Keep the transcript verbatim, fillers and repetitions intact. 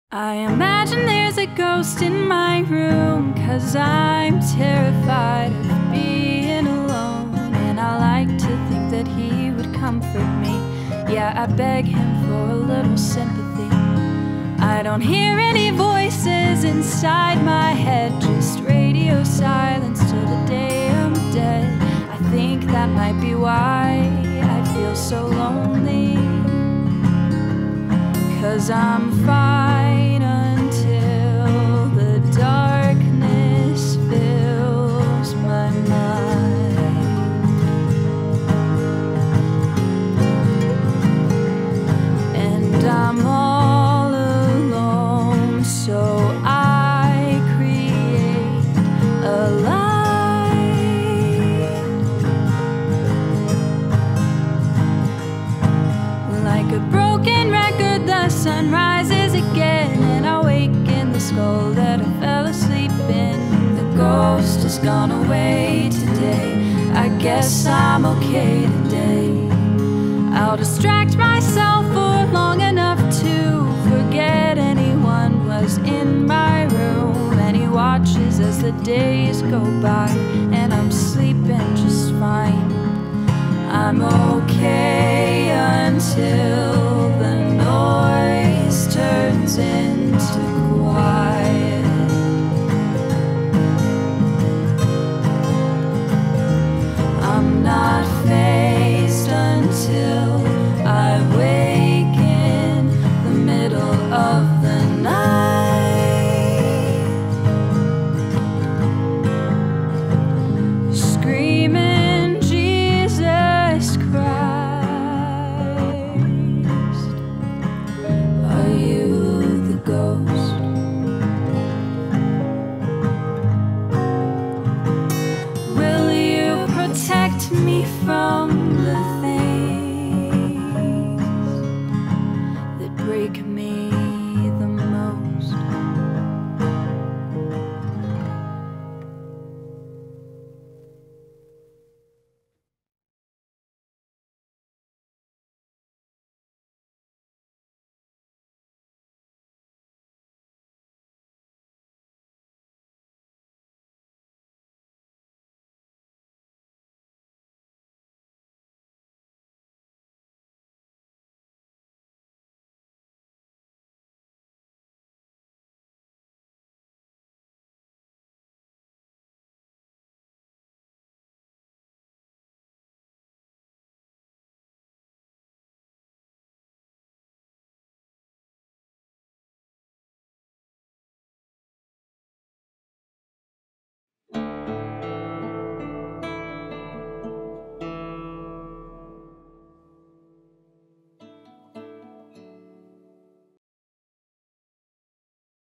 I imagine there's a ghost in my room, 'cause I'm terrified of being alone. And I like to think that he would comfort me. Yeah, I beg him for a little sympathy. I don't hear any voices inside my head, just radio silence till the day I'm dead. I think that might be why I feel so lonely, 'cause I'm fine until the darkness fills my mind. And I'm all alone, so I create a light. Like a broken record, the sun rises again, and I wake in the skull that I fell asleep in. The ghost has gone away today. I guess I'm okay today. I'll distract myself for long enough to forget anyone was in my room. And he watches as the days go by, and I'm sleeping just fine. I'm okay until